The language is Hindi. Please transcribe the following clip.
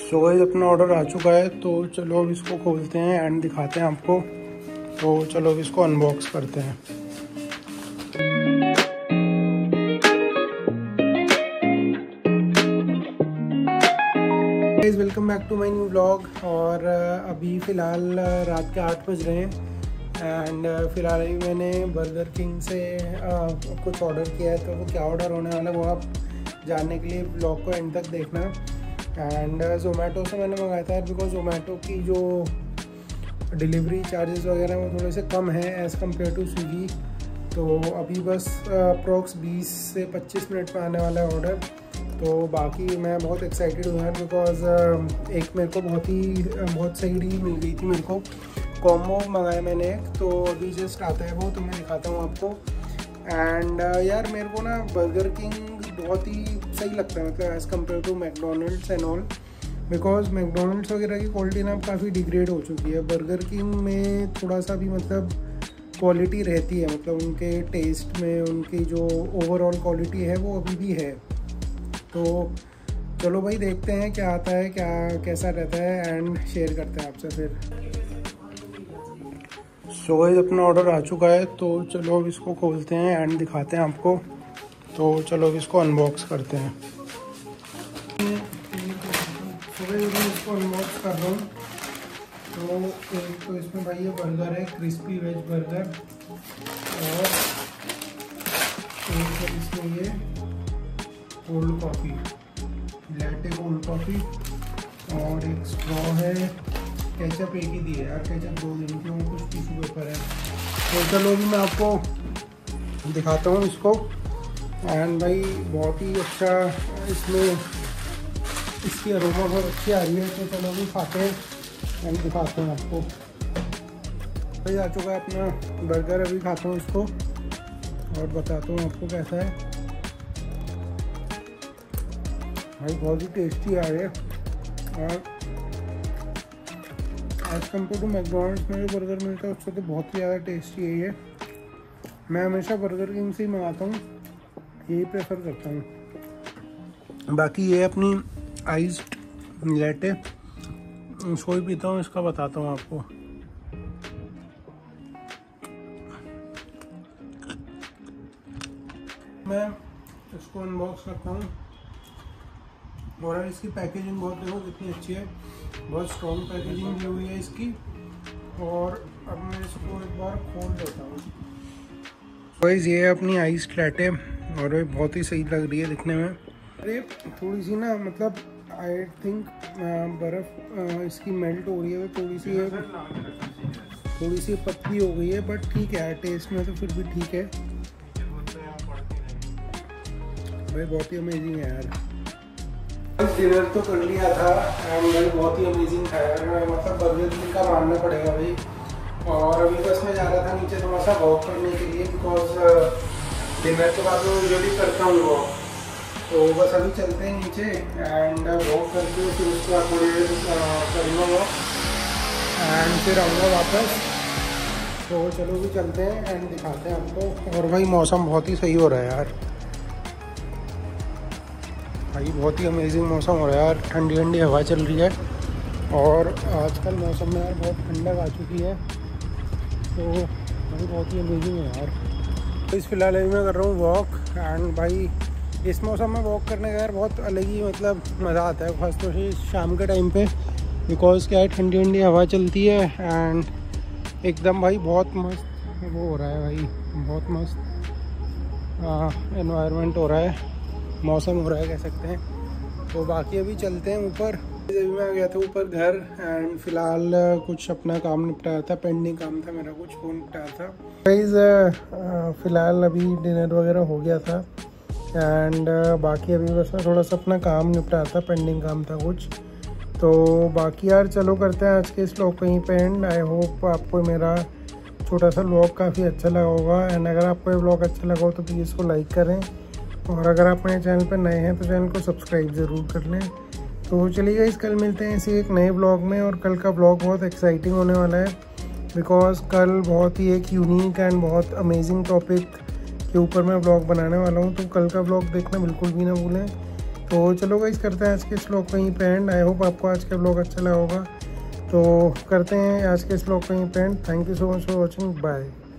सो गाइस अपना ऑर्डर आ चुका है, तो चलो अब इसको खोलते हैं एंड दिखाते हैं आपको। तो चलो अब इसको अनबॉक्स करते हैं। Guys welcome back to my new vlog. और अभी फ़िलहाल रात के 8 बज रहे हैं एंड फ़िलहाल ही मैंने बर्गर किंग से कुछ ऑर्डर किया है। तो वो क्या ऑर्डर होने वाला है वो आप जानने के लिए व्लॉग को एंड तक देखना। एंड ज़ोमैटो से मैंने मंगाया था बिकॉज ज़ोमैटो की जो डिलीवरी चार्जेस वगैरह वो थोड़े से कम है एज़ कम्पेयर टू स्विगी। तो अभी बस अप्रॉक्स 20 से 25 मिनट में आने वाला है ऑर्डर। तो बाकी मैं बहुत एक्साइटेड हूँ यार बिकॉज एक मेरे को बहुत सही डील मिल गई थी। मेरे को कॉम्बो मंगाया मैंने एक, तो अभी जस्ट आता है वो, तो मैं दिखाता हूँ आपको। एंड यार मेरे को ना बर्गर किंग बहुत ही सही लगता है, मतलब as compare to McDonald's and all. Because McDonald's वगैरह की क्वालिटी ना काफ़ी डिग्रेड हो चुकी है। बर्गर किंग में थोड़ा सा भी मतलब क्वालिटी रहती है, मतलब उनके टेस्ट में उनकी जो ओवरऑल क्वालिटी है वो अभी भी है। तो चलो भाई देखते हैं क्या आता है, क्या कैसा रहता है एंड शेयर करते हैं आपसे फिर। सो गाइस अपना ऑर्डर आ चुका है, तो चलो अब इसको खोलते हैं एंड दिखाते हैं आपको। तो चलो अब इसको अनबॉक्स करते हैं। इसको अनबॉक्स कर रहा हूँ। तो एक तो इसमें भाई ये बर्गर है, क्रिस्पी वेज बर्गर, और एक है इसमें ये cold coffee, latte cold coffee, और एक स्ट्रॉ है। केचप एक ही दी है यार, केचप 2 दिन की, वो कुछ टिश्यू पेपर है। तो चलो भी मैं आपको दिखाता हूँ इसको। एंड भाई बहुत ही अच्छा इसमें इसकी अरोमा बहुत अच्छी आ रही है। तो चलो भी खाते हैं एंड दिखाते हैं आपको। भाई आ चुका है अपना बर्गर, अभी खाता हूँ इसको और बताता हूँ आपको कैसा है। भाई बहुत ही टेस्टी आ रही है, और एज़ कम्पेयर टू मैकडोनल्ड्स में जो बर्गर मिलता है उससे तो बहुत ही ज़्यादा टेस्टी है ये। मैं हमेशा बर्गर किंग से ही मंगाता हूँ, यही प्रेफर करता हूँ। बाकी ये अपनी आइस्ड लैटे, उसको ही पीता हूँ, इसका बताता हूँ आपको। मैं इसको अनबॉक्स करता हूँ, और इसकी पैकेजिंग बहुत देखो कितनी अच्छी है, बहुत स्ट्रॉन्ग पैकेजिंग दी हुई है इसकी। और अब मैं इसको एक बार खोल देता हूँ। गाइस ये है अपनी आइस लैटे, और ये बहुत ही सही लग रही है दिखने में। अरे थोड़ी सी ना मतलब आई थिंक बर्फ़ इसकी मेल्ट हो रही है, तो थोड़ी सी पतली हो गई है, बट ठीक है टेस्ट में तो फिर भी ठीक है। भाई बहुत ही अमेजिंग है यार। डिनर तो कर लिया था एंड भाई बहुत ही अमेजिंग था यार, मतलब बर्गर किंग का मानना पड़ेगा भाई। और अभी बस मैं जा रहा था नीचे थोड़ा सा वॉक करने के लिए, बिकॉज डिनर के बाद मैं यूजुअली करता हूँ वॉक। तो बस अभी चलते हैं नीचे एंड वॉक करके फिर उसके बाद थोड़ी देर करूँगा वॉक एंड फिर आऊँगा वापस। तो चलो भी चलते हैं एंड दिखाते हैं आपको। और भाई मौसम बहुत ही सही हो रहा है यार, भाई बहुत ही अमेजिंग मौसम हो रहा है यार। ठंडी ठंडी हवा चल रही है, और आजकल मौसम में यार बहुत ठंडक आ चुकी है, तो भाई बहुत ही अमेजिंग है यार। तो इस फिलहाल अभी मैं कर रहा हूँ वॉक, एंड भाई इस मौसम में वॉक करने का यार बहुत अलग ही मतलब मज़ा आता है, खासतौर से शाम के टाइम पे, बिकॉज क्या है ठंडी ठंडी हवा चलती है एंड एकदम भाई बहुत मस्त वो हो रहा है भाई, बहुत मस्त एनवायरनमेंट हो रहा है, मौसम हो रहा है कह सकते हैं। तो बाकी अभी चलते हैं ऊपर। अभी मैं आ गया था ऊपर घर एंड फिलहाल कुछ अपना काम निपटाया था, पेंडिंग काम था मेरा, कुछ फ़ोन निपटाया था। गाइस फ़िलहाल अभी डिनर वगैरह हो गया था एंड बाकी अभी बस थोड़ा सा अपना काम निपटाया था, पेंडिंग काम था कुछ। तो बाकी यार चलो करते हैं आज के इस व्लॉग कहीं पे एंड। आई होप आपको मेरा छोटा सा व्लॉग काफ़ी अच्छा लगा होगा, एंड अगर आपको ये व्लॉग अच्छा लगा हो तो प्लीज़ इसको लाइक करें, और अगर आप मेरे चैनल पर नए हैं तो चैनल को सब्सक्राइब ज़रूर कर लें। तो चलिए गाइस कल मिलते हैं इसी एक नए व्लॉग में, और कल का व्लॉग बहुत एक्साइटिंग होने वाला है, बिकॉज़ कल बहुत ही एक यूनिक एंड बहुत अमेजिंग टॉपिक के ऊपर मैं व्लॉग बनाने वाला हूँ। तो कल का व्लॉग देखना बिल्कुल भी ना भूलें। तो चलो गाइस करते हैं आज के इस व्लॉग को यहीं पे एंड। आई होप आपको आज का व्लॉग अच्छा लगा होगा। तो करते हैं आज के इस व्लॉग को यहीं पे end. Thank you so much for watching, bye.